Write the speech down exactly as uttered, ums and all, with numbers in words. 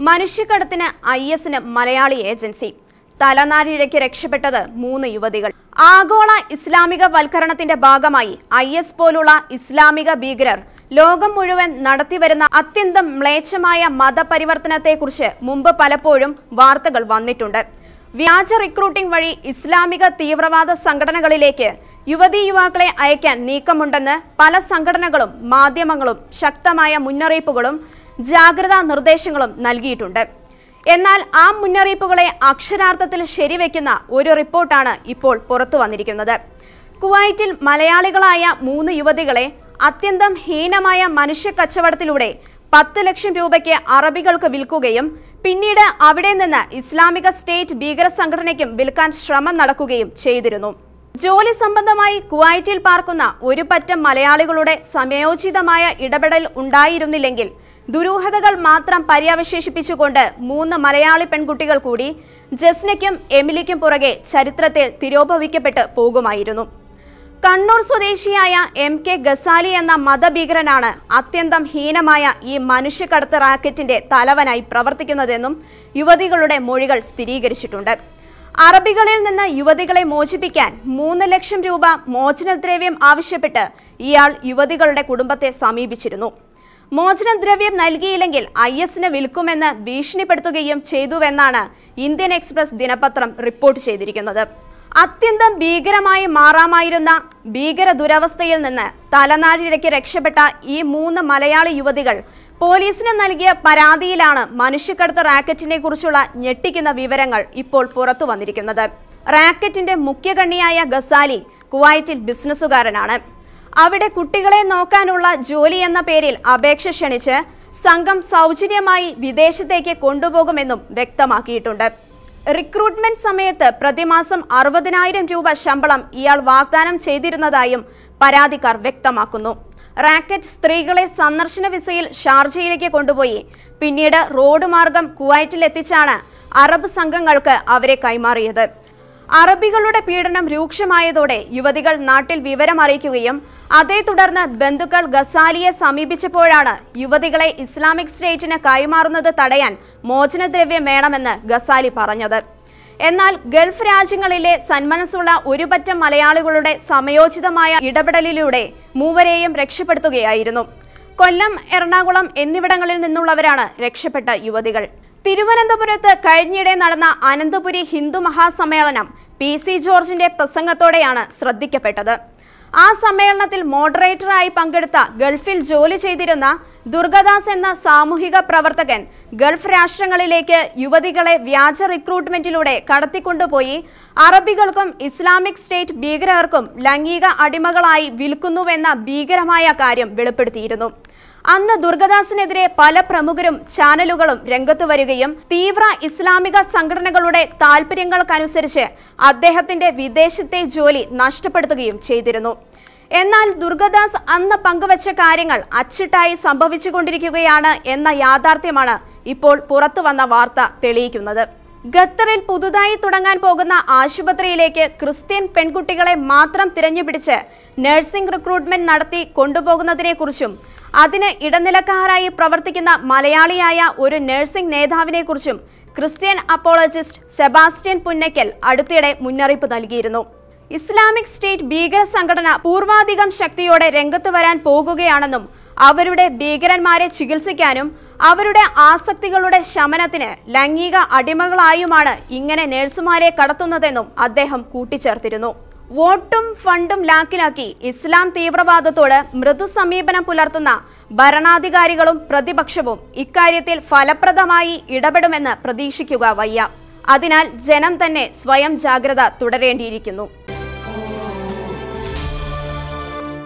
മനുഷ്യക്കടത്തിന് I എസിന് Malayali agency. തലനാരിഴയ്ക്ക് രക്ഷപ്പെട്ടത് മൂന്ന് യുവതികൾ. ആഗോള ഇസ്ലാമിക വൽക്കരണത്തിന്റെ ഭാഗമായി ഐ എസ് പോലുള്ള ഇസ്ലാമിക ഭീകരർ ലോകം മുഴുവൻ നടത്തിവരുന്ന അത്യന്തം മ്ലേച്ഛമായ മതപരിവർത്തനത്തെക്കുറിച്ച് മുമ്പ് പലപ്പോഴും വാർത്തകൾ വന്നിട്ടുണ്ട്. വ്യാജ റിക്രൂട്ടിംഗ് വഴി ഇസ്ലാമിക തീവ്രവാദ സംഘടനകളിലേക്ക് യുവതീ യുവാക്കളെ അയക്കാൻ നീക്കമുണ്ടെന്ന് പല സംഘടനകളും മാധ്യമങ്ങളും ശക്തമായ മുന്നറിയിപ്പുകളും ജാഗ്രതാ നിർദ്ദേശങ്ങളും നൽകിയിട്ടുണ്ട്. എന്നാൽ ആ മുന്നറിയിപ്പുകളെ അക്ഷരാർത്ഥത്തിൽ ശരിവെക്കുന്ന ഒരു റിപ്പോർട്ടാണ് ഇപ്പോൾ പുറത്തു വന്നിരിക്കുന്നത്. കുവൈറ്റിൽ മലയാളികളായ മൂന്ന് യുവതികളെ അത്യന്തം ഹീനമായ മനുഷ്യ കച്ചവടത്തിലൂടെ പത്ത് ലക്ഷം രൂപയ്ക്ക് അറബികൾക്ക് വിൽക്കുകയും പിന്നീട് അവിടെ നിന്ന് ഇസ്ലാമിക സ്റ്റേറ്റ് ഭീകര സംഘടനയ്ക്കും വിൽക്കാൻ ശ്രമം നടക്കുകയും ചെയ്തിരുന്നു. ജോലി സംബന്ധമായി കുവൈറ്റിൽ പാർക്കുന്ന ഒരു പറ്റം മലയാളികളുടെ സമയോചിതമായ ഇടപെടൽ ഉണ്ടായിരുന്നില്ലെങ്കിൽ ദുരൂഹതകൾ മാത്രം പര്യാവശേഷിപ്പിച്ചുകൊണ്ട് മൂന്ന് മലയാളി പെൺകുട്ടികൾ കൂടി ജസ്നയ്ക്കും എമിലിക്കും പുറകെ ചരിത്രത്തിൽ തിരോഭവിക്കപ്പെട്ട് പോകുമായിരുന്നു. കണ്ണൂർ സ്വദേശിയായ എം കെ ഗസാലി എന്ന മതഭീകരനാണ് അത്യന്തം ഹീനമായ ഈ മനുഷ്യക്കടത്ത് റാക്കറ്റിന്റെ തലവനായി പ്രവർത്തിക്കുന്നതെന്നും യുവതികളുടെ മൊഴികൾ സ്ഥിരീകരിച്ചിട്ടുണ്ട്. അറബികളിൽ നിന്ന് യുവതികളെ മോചിപ്പിക്കാൻ മൂന്ന് ലക്ഷം രൂപ മോചനദ്രവ്യം ആവശ്യപ്പെട്ട് ഇയാൾ യുവതികളുടെ കുടുംബത്തെ സമീപിച്ചിരുന്നു. മോചനദ്രവ്യം നൽകിയില്ലെങ്കിൽ ഐ എസിന് വിൽക്കുമെന്ന് ഭീഷണിപ്പെടുത്തുകയും ചെയ്തുവെന്നാണ് ഇന്ത്യൻ എക്സ്പ്രസ് ദിനപത്രം റിപ്പോർട്ട് ചെയ്തിരിക്കുന്നത്. അത്യന്തം ഭീകരമായി മാറാമായിരുന്ന ഭീകര ദുരവസ്ഥയിൽ നിന്ന് തലനാരിഴയ്ക്ക് രക്ഷപ്പെട്ട ഈ മൂന്ന് മലയാളി യുവതികൾ പോലീസിന് നൽകിയ പരാതിയിലാണ് മനുഷ്യക്കടത്ത് റാക്കറ്റിനെ കുറിച്ചുള്ള ഞെട്ടിക്കുന്ന വിവരങ്ങൾ ഇപ്പോൾ പുറത്തു വന്നിരിക്കുന്നത്. റാക്കറ്റിന്റെ മുഖ്യകണ്ണിയായ ഗസാലി കുവൈറ്റിൽ ബിസിനസ്സുകാരനാണ്. അവിടെ കുട്ടികളെ നോക്കാനുള്ള ജോലി എന്ന പേരിൽ അപേക്ഷ ക്ഷണിച്ച് സംഘം സൗജന്യമായി വിദേശത്തേക്ക് കൊണ്ടുപോകുമെന്നും വ്യക്തമാക്കിയിട്ടുണ്ട്. റിക്രൂട്ട്മെന്റ് സമയത്ത് പ്രതിമാസം അറുപതിനായിരം രൂപ ശമ്പളം ഇയാൾ വാഗ്ദാനം ചെയ്തിരുന്നതായും പരാതിക്കാർ വ്യക്തമാക്കുന്നു. റാക്കറ്റ് സ്ത്രീകളെ സന്ദർശന വിസയിൽ ഷാർജയിലേക്ക് കൊണ്ടുപോയി പിന്നീട് റോഡ് മാർഗം കുവൈറ്റിൽ എത്തിച്ചാണ് അറബ് സംഘങ്ങൾക്ക് അവരെ കൈമാറിയത്. അറബികളുടെ പീഡനം രൂക്ഷമായതോടെ യുവതികൾ നാട്ടിൽ വിവരം അറിയിക്കുകയും അതേ തുടർന്ന് ബന്ധുക്കൾ ഗസാലിയെ സമീപിച്ചപ്പോഴാണ് യുവതികളെ ഇസ്ലാമിക് സ്റ്റേറ്റിന് കൈമാറുന്നത് തടയാൻ മോചനദ്രവ്യം വേണമെന്ന് ഗസാലി പറഞ്ഞത്. എന്നാൽ ഗൾഫ് രാജ്യങ്ങളിലെ സന്മനസ്സുള്ള ഒരു പറ്റം മലയാളികളുടെ സമയോചിതമായ ഇടപെടലിലൂടെ മൂവരെയും രക്ഷപ്പെടുത്തുകയായിരുന്നു. കൊല്ലം, എറണാകുളം എന്നിവിടങ്ങളിൽ നിന്നുള്ളവരാണ് രക്ഷപ്പെട്ട യുവതികൾ. തിരുവനന്തപുരത്ത് കഴിഞ്ഞിടെ നടന്ന അനന്തപുരി ഹിന്ദു മഹാസമ്മേളനം പി സി ജോർജിന്റെ പ്രസംഗത്തോടെയാണ് ശ്രദ്ധിക്കപ്പെട്ടത്. ആ സമ്മേളനത്തിൽ മോഡറേറ്ററായി പങ്കെടുത്ത ഗൾഫിൽ ജോലി ചെയ്തിരുന്ന ദുർഗദാസ് എന്ന സാമൂഹിക പ്രവർത്തകൻ ഗൾഫ് രാഷ്ട്രങ്ങളിലേക്ക് യുവതികളെ വ്യാജ റിക്രൂട്ട്മെന്റിലൂടെ കടത്തിക്കൊണ്ടുപോയി അറബികൾക്കും ഇസ്ലാമിക് സ്റ്റേറ്റ് ഭീകരർക്കും ലൈംഗിക അടിമകളായി വിൽക്കുന്നുവെന്ന ഭീകരമായ കാര്യം വെളിപ്പെടുത്തിയിരുന്നു. അന്ന് ദുർഗദാസിനെതിരെ പല പ്രമുഖരും ചാനലുകളും രംഗത്തു വരികയും തീവ്ര ഇസ്ലാമിക സംഘടനകളുടെ താൽപര്യങ്ങൾക്കനുസരിച്ച് അദ്ദേഹത്തിന്റെ വിദേശത്തെ ജോലി നഷ്ടപ്പെടുത്തുകയും ചെയ്തിരുന്നു. എന്നാൽ ദുർഗദാസ് അന്ന് പങ്കുവച്ച കാര്യങ്ങൾ അച്ചിട്ടായി സംഭവിച്ചുകൊണ്ടിരിക്കുകയാണ് എന്ന യാഥാർത്ഥ്യമാണ് ഇപ്പോൾ പുറത്തു വന്ന വാർത്ത തെളിയിക്കുന്നത്. ഖത്തറിൽ പുതുതായി തുടങ്ങാൻ പോകുന്ന ആശുപത്രിയിലേക്ക് ക്രിസ്ത്യൻ പെൺകുട്ടികളെ മാത്രം തിരഞ്ഞുപിടിച്ച് നഴ്സിംഗ് റിക്രൂട്ട്മെന്റ് നടത്തി കൊണ്ടുപോകുന്നതിനെക്കുറിച്ചും അതിന് ഇടനിലക്കാരായി പ്രവർത്തിക്കുന്ന മലയാളിയായ ഒരു നഴ്സിംഗ് നേതാവിനെക്കുറിച്ചും ക്രിസ്ത്യൻ അപ്പോളജിസ്റ്റ് സെബാസ്റ്റ്യൻ പുന്നയ്ക്കൽ അടുത്തിടെ മുന്നറിയിപ്പ് നൽകിയിരുന്നു. ഇസ്ലാമിക് സ്റ്റേറ്റ് ഭീകര സംഘടന പൂർവാധികം ശക്തിയോടെ രംഗത്ത് വരാൻ പോകുകയാണെന്നും അവരുടെ ഭീകരന്മാരെ ചികിത്സിക്കാനും അവരുടെ ആസക്തികളുടെ ശമനത്തിന് ലൈംഗിക അടിമകളായുമാണ് ഇങ്ങനെ നഴ്സുമാരെ കടത്തുന്നതെന്നും അദ്ദേഹം കൂട്ടിച്ചേർത്തിരുന്നു. വോട്ടും ഫണ്ടും ലാക്കിലാക്കി ഇസ്ലാം തീവ്രവാദത്തോട് മൃദു സമീപനം പുലർത്തുന്ന ഭരണാധികാരികളും പ്രതിപക്ഷവും ഇക്കാര്യത്തിൽ ഫലപ്രദമായി ഇടപെടുമെന്ന് പ്രതീക്ഷിക്കുക വയ്യ. അതിനാൽ ജനം തന്നെ സ്വയം ജാഗ്രത തുടരേണ്ടിയിരിക്കുന്നു.